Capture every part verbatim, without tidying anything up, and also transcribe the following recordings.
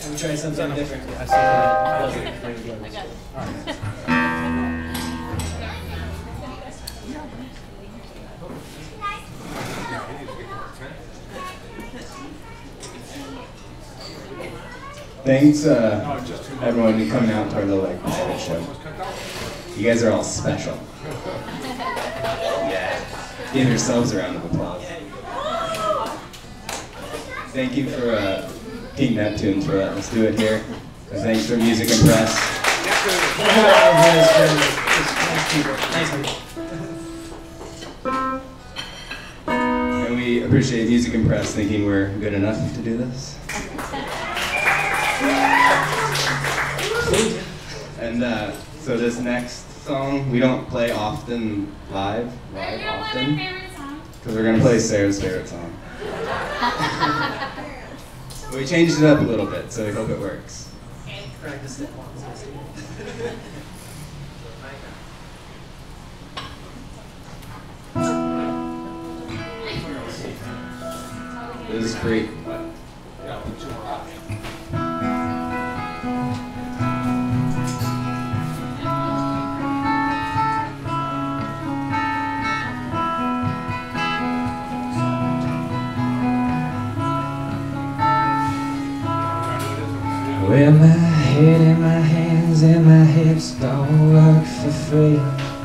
And we try something different. I see that. I got it. Thanks, uh, everyone, for coming out to our little like private show. You guys are all special. Yeah. Give yourselves a round of applause. Thank you for uh, King Neptune for letting us do it here. And thanks for Music and Press. And we appreciate Music and Press thinking we're good enough to do this. And uh, so this next song, we don't play often live, live often, because we're going to play Sarah's favorite song. But we changed it up a little bit, so we hope it works. Practice it once. This is free. Well, my head and my hands and my hips don't work for free.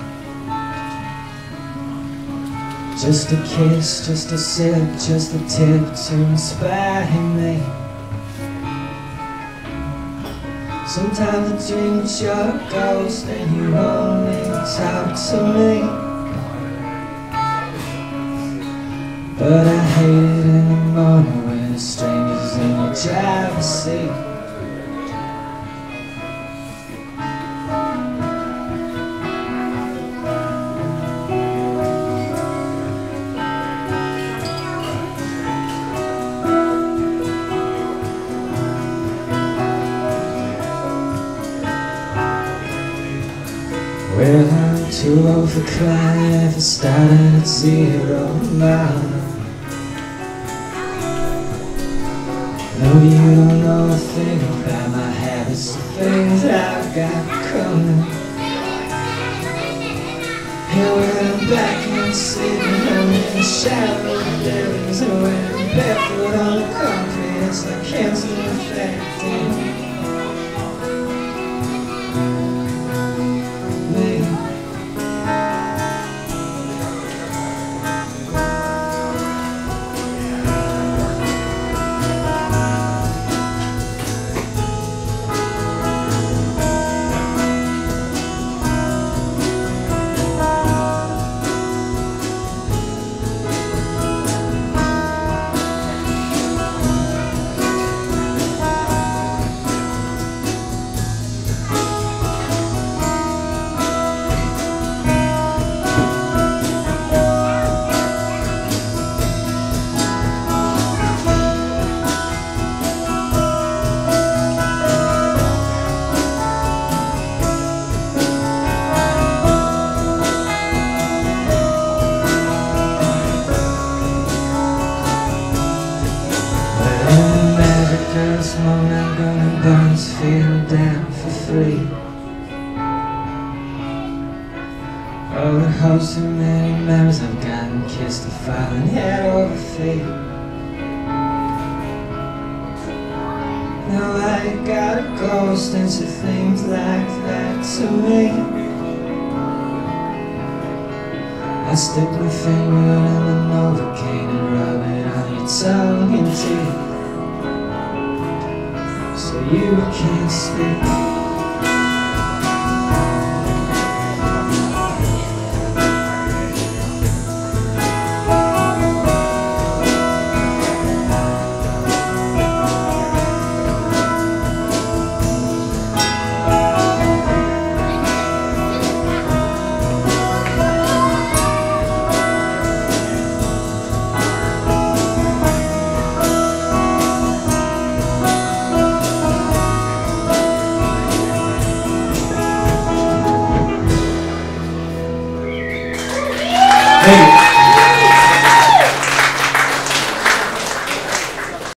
Just a kiss, just a sip, just a tip to inspire me. Sometimes I dream that you're a ghost and you only talk to me. But I hate it in the morning when a stranger's in your driver's seat. Well, I'm too old for crying for starting at zero now. No, you don't know a thing about my habits, the things I've got coming. And when I'm back in the city, I'm in the shadow of buildings. And when I'm barefoot on the concrete, it's like cancer infected. This moment I'm gonna burn this field down for free. Oh, the hopes and many memories I've gotten kissed are falling head over feet. Now I gotta ghost into things like that to me. I stick my finger in the Novocaine and rub it on your tongue and teeth, so you can't speak.